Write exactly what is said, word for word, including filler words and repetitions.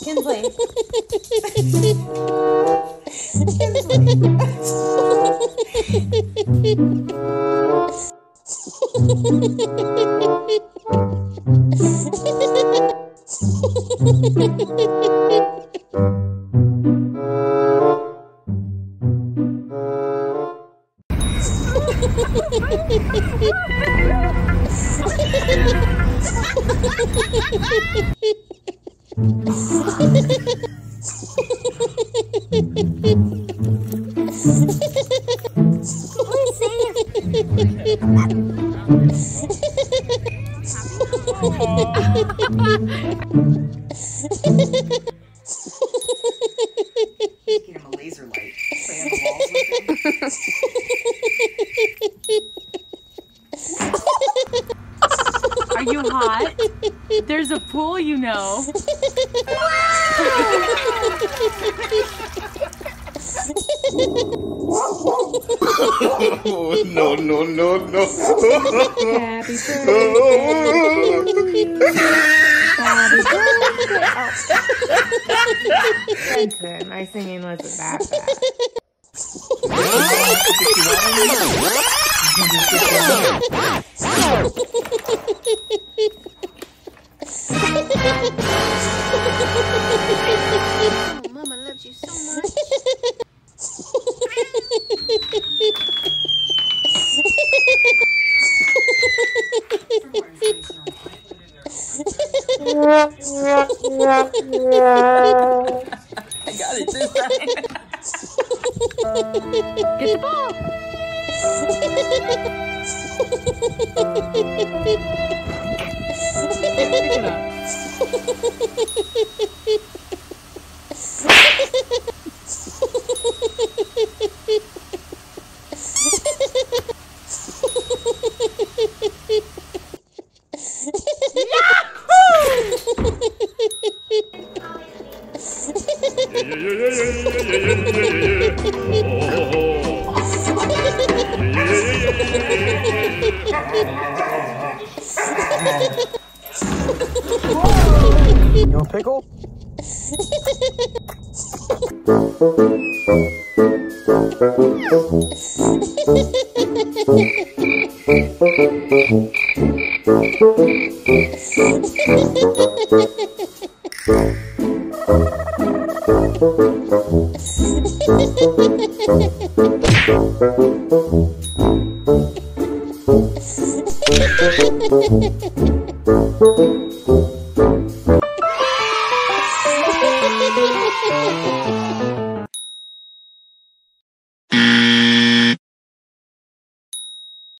Kinsley. Get him a laser light. Play on the walls with him. Are you hot? There's a pool, you know. Oh, no, no, no, no. Happy birthday. Happy birthday. Good. My singing wasn't that bad. Oh, Mama loves you so much. I got it this time. Get the ball. Pick it up. You want a pickle?